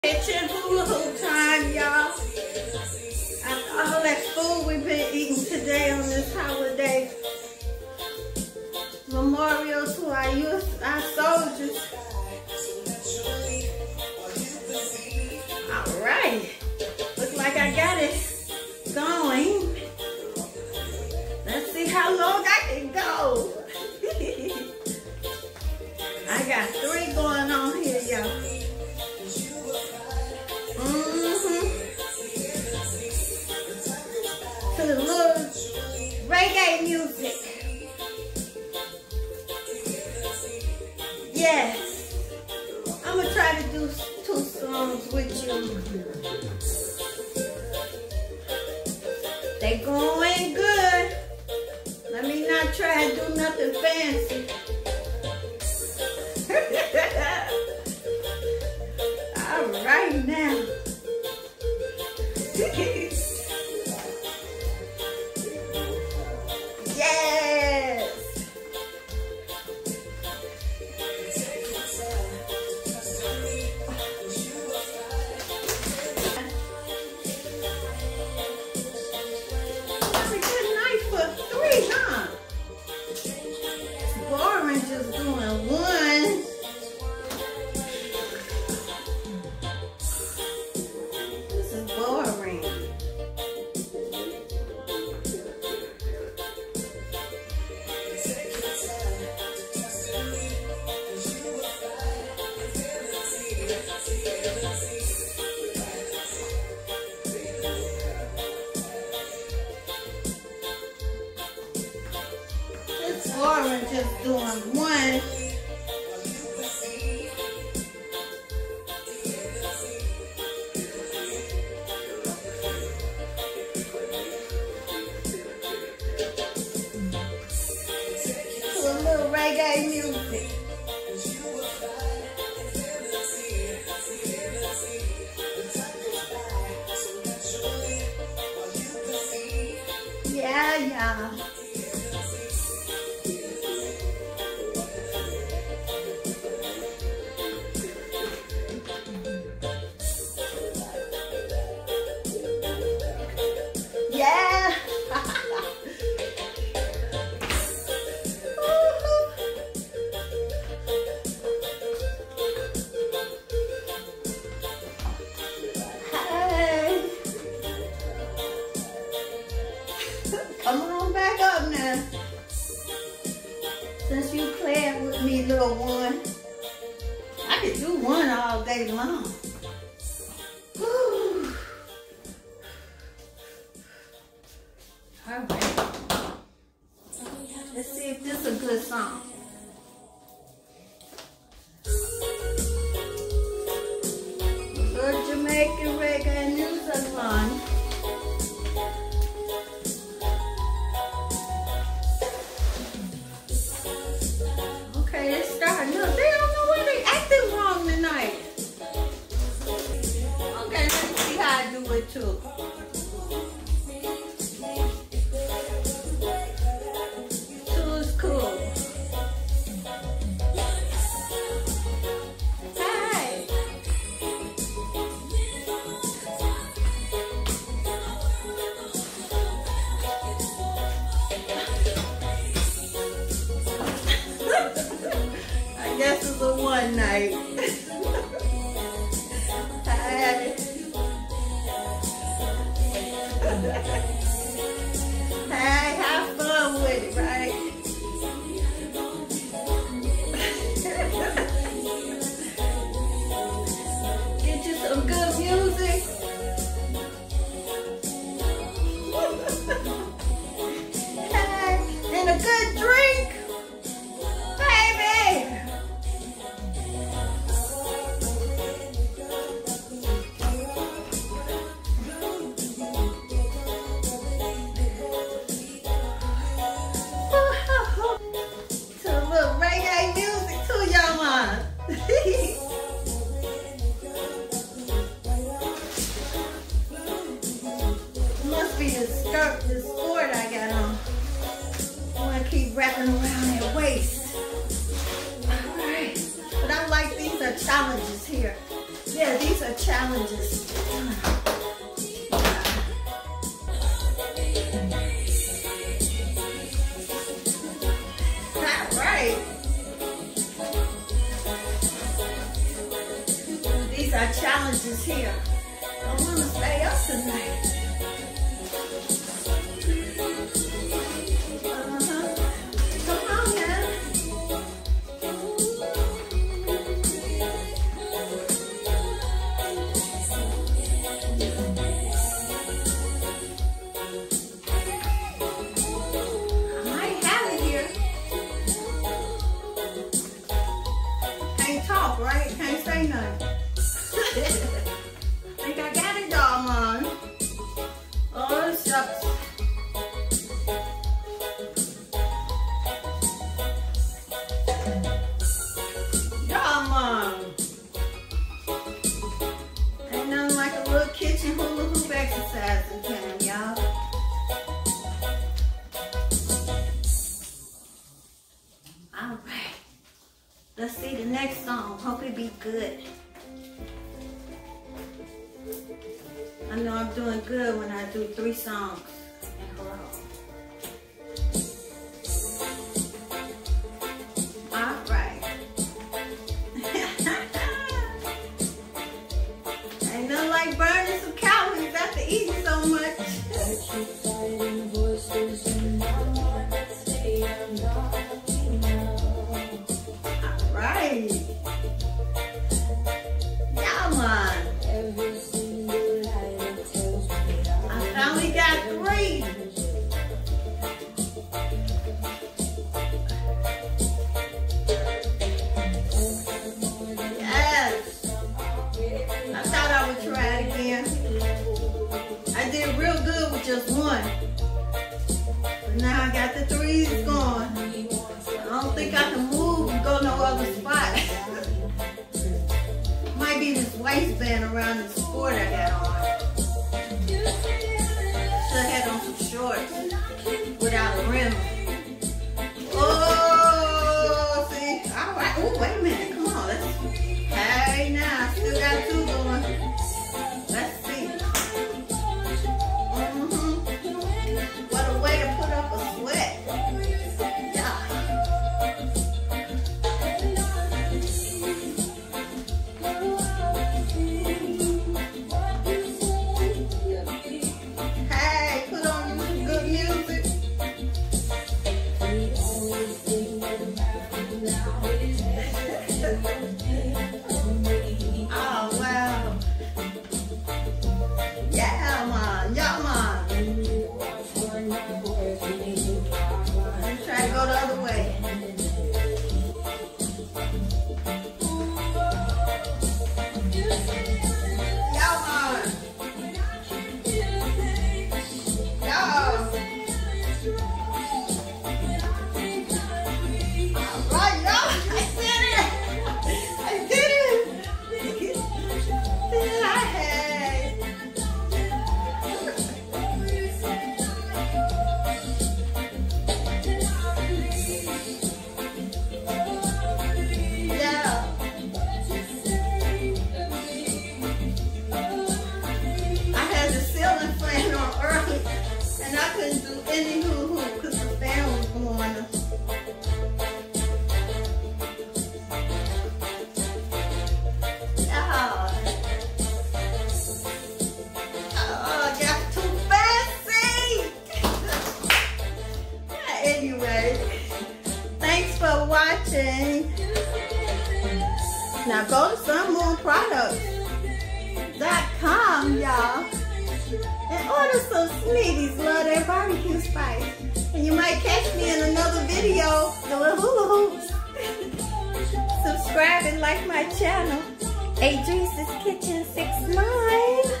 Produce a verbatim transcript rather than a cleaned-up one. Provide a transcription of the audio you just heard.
Kitchen Hula Hoop time, y'all. After all that food we've been eating today on this holiday, memorial to our youth, our soldiers. All right, looks like I got it going. Let's see how long I can go. I got three going on here, y'all. To the little reggae music. Yes. I'm going to try to do two songs with you. They going good. Let me not try to do nothing fancy. All right now. Yes. That's a good night for three, huh? It's boring just doing one. This is boring. It's boring just doing one. To a little reggae music. Yeah, yeah. Yeah. Hey. Come on back up now. Since you playing with me, little one. I could do one all day long. Whew. All right. Let's see if this is a good song. Good Jamaican reggae music line. Okay, it's starting up. They don't know why they acting wrong tonight. Okay, let's see how I do it too. Two is cool. Hey. I guess it's a one night. Hey. Hey, have fun with it, right? Get you some good music. Hey, and a good drink. Baby. To a little reggae music too, y'all want. Must be the skirt, the skirt I got on. I want to keep wrapping around that waist. All right. But I like these are challenges here. Yeah, these are challenges. All right. These are challenges here. I want to stay up tonight. Right? Can't say nothing. I think I got it, doggone. Oh, shucks. Doggone. Ain't nothing like a little kitchen hula hoop exercise again, y'all. All right. Let's see the next song. Hope it be good. I know I'm doing good when I do three songs in a row. All right. Ain't nothing like burning some calories after eating so much. Right. Yeah, man. I finally got three. Yes. I thought I would try it again. I did real good with just one. But now I got the threes going. I don't think I can move and go no other spot. Might be this waistband around the skirt I got on. Should have had on some shorts without a rim. Oh, see? All right. Oh, wait a minute. Come on. Let's. Hey, now. Still got two going. Let's see. Mm-hmm. What a way to put up a sweat. watching. Now go to sun moon products dot com, y'all, and order some Sneevy Love That B B Q spice. And you might catch me in another video doing hula hoops. Subscribe and like my channel. Adrice's Kitchen six nine.